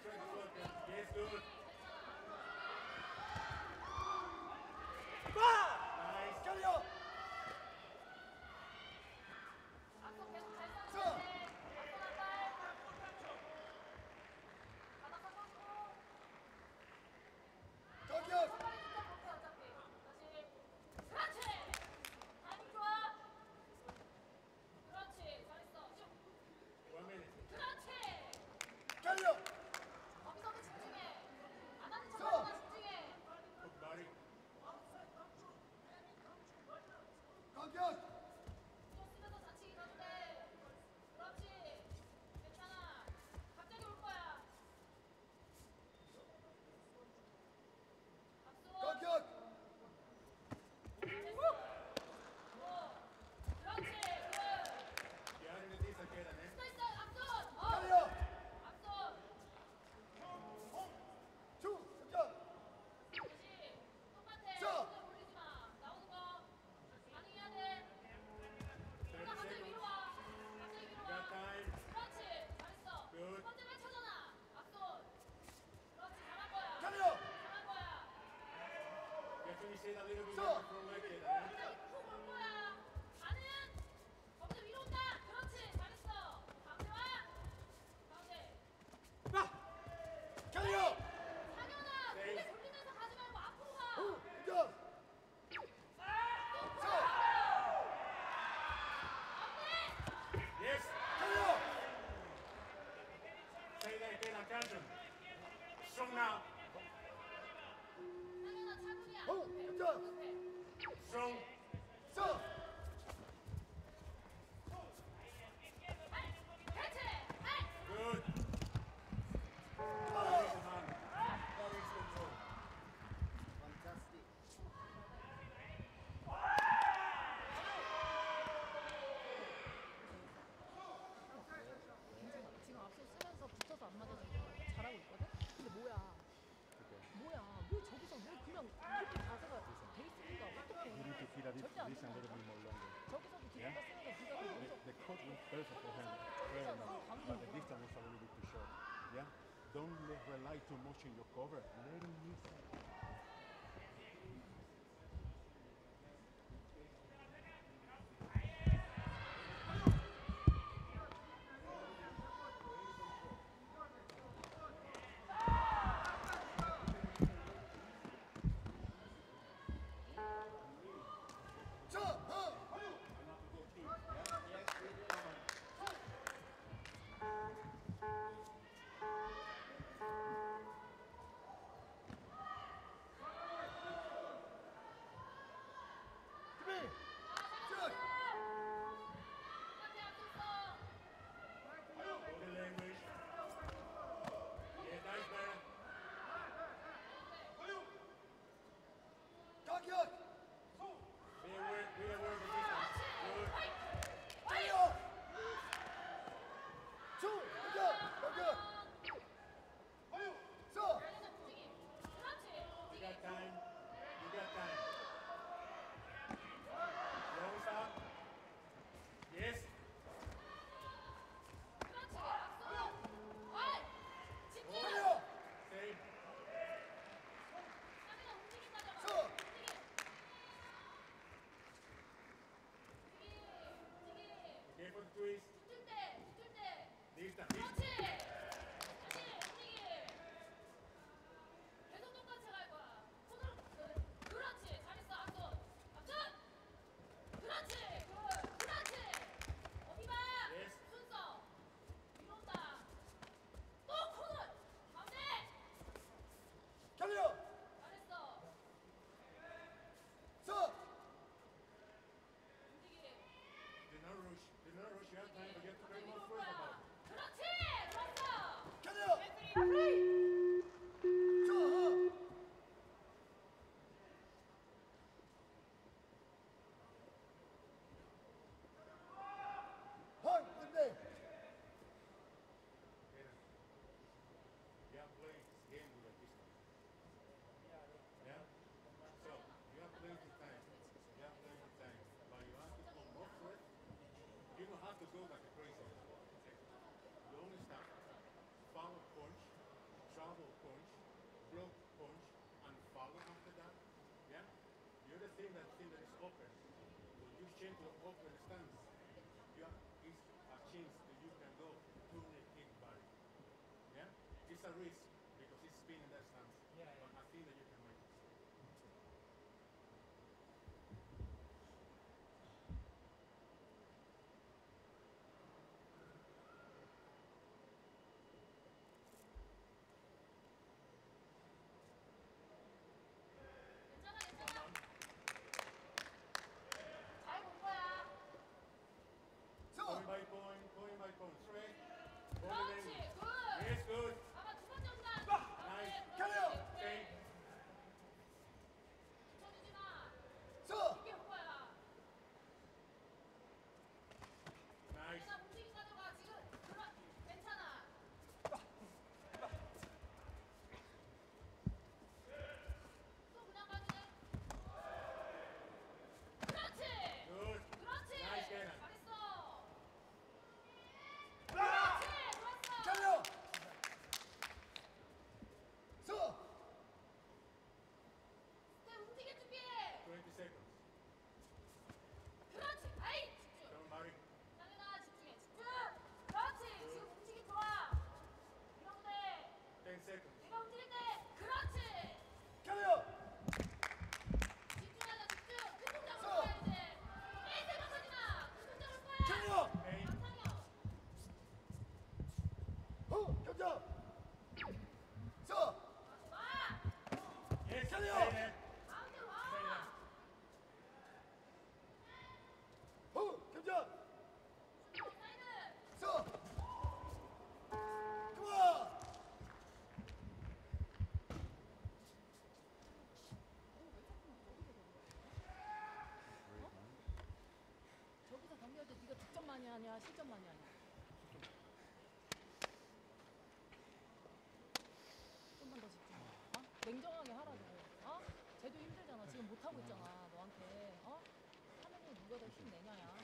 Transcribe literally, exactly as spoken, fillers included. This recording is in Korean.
try to work it. Yes, good. Nice. carry 앞서 계속 잘 자. 써야 돼. 앞서 한 발. 바닥 한 번. 공격 빨리 진짜 못해 어차피. 다시. 그렇지. 타이밍 좋아. 그렇지. 잘했어. 쭉. One minute. 그렇지. carry 거기서도 집중해. 안 하는 자. 척하거나 집중해. Hook body. 공격 좀 쓰면서 자치기 건데. 그렇지. 괜찮아. 갑자기 올 거야. 박수. 공격 잘했어. 오. 그렇지. 굿. Behind the knees again and then. 또 있어. 앞손. 어. carry 앞손. 주 공격 다시. 똑같아. 자. 손을 올리지 마. 나오는 거. 반응해야 돼. 누가 갑자기 위로 와. 갑자기 위로 Got 와. time. 그렇지. 잘했어. Good. 첫 번째 펼쳐잖아. 앞손. 그렇지. 잘한 거야. carry 잘한 거야. You have to initiate a little bit So. more from right there. and then. 갑자기 푹 올 거야. 반응. 거기서 위로 온다. 그렇지. 잘했어. 가운데 와. 가운데. carry 상현아. 네. 고개 돌리면서 가지 말고 앞으로 가. 공격 Yes. carry Say that again. I catch him. Strong now. 상현아 차분히야. 어, 급해. 공격. 급해. Strong. 서 발. 그렇지. 발. Good. 아. Come on. balance control fantastic 지금 앞서 쓰면서 붙어서 안 맞아주고 잘하고 있거든? 근데 뭐야? 뭐야? 왜 저기서 왜 그냥 이렇게 자세가 돼 있으니까 어떡해? You need to feel a 절대 안 this and 된다. let it be more longer. 저기서도 뒤로 뺐으니까 네가 The, 여기서 the cut was perfect for him. Very nice. But the distance was a little bit too short. Yeah? Don't le- rely too much on your cover. Let him miss it. 자 하. 준비 자 똑같아. 앞서 써. Body language. Yeah, nice man. 공격 Be aware, be aware of the distance. Good. carry 주 공격 공격 서 잘하는 움직임. 그렇지. You 움직임. got time. You got time. Long stop. Yes. 그렇지. 앞서. 어이. 지키. carry Stay. 상현아 움직인다잖아. 서. 움직임. 움직임. 움직임. Careful the twist. 붙을 때. 붙을 때. Distance. 그렇지. 다시 움직임. 계속 똑같이 갈 거야. 손으로. 그- 그렇지. 잘했어. 앞손. 앞손. 그렇지. 굿. 그렇지. 어디 봐. Yes. 순서. 위로 온다. 또 코너. 가운데. carry 잘했어. 서 움직임. Do not rush. Do not rush. You have time, but you have to 갑자기 be more 위로 올 first about 거야. it. 그렇지. 좋았어. carry 자 하. 헐 끝내 You have played this game with a distance. Yeah? So, you have plenty of time. You have plenty of time. But you have to come up to it. You don't have to go like a crazy. You only stop, follow punch, think that thing that is open, when you change to open stance, you have, it's a chance that you can go turn the kick back. Yeah? It's a risk because it's spinning that stance. Yeah, yeah. But I think that you can make it. 괜찮아, 괜찮아. 잘 본 거야. 서. Point by point, point by point. Straight. 그렇지, 굿. Yes, good. 아마 두 번째 온다. 나이스. 가요. 오케이. Okay. 붙여주지 마. 서. 이게 온 거야. Nice. 내가 움직임 가져가. 지금 그만. 괜찮아. 또 그냥 가도 돼. 그렇지. Good. 그렇지. 나이스, 계란. 잘했어. 아. 그렇지. 좋았어. 가요. 서. 네, 움직일 준비해. twenty seconds. 그렇지. 아이, 집중. Somebody. 장현아, 집중해. 집중. 그렇지. 지금 움직임 좋아. 이러면 돼. ten seconds. 내가 움직일 때. 그렇지. 가요. 집중하자, 집중. 큰 동작 올 서. 거야, 이제. 에이, 생각하지 마. 큰 동작 올 거야. 가요. Eight. 강상혁. 후. 견적. 서. 와. Yes, Carry stay on. there. 가운데 Stay 와. there. 후. 견적. 사이드. 서. 그만. 저기서 경기할 때 네가 득점 많이 하냐 실점 많이 하냐? 좀만 더 집중해. 어? 냉정하게 하라고. 어? 쟤도 힘들잖아. 지금 못 하고 있잖아. 너한테. 어? 하느니 누가 더 힘내냐야.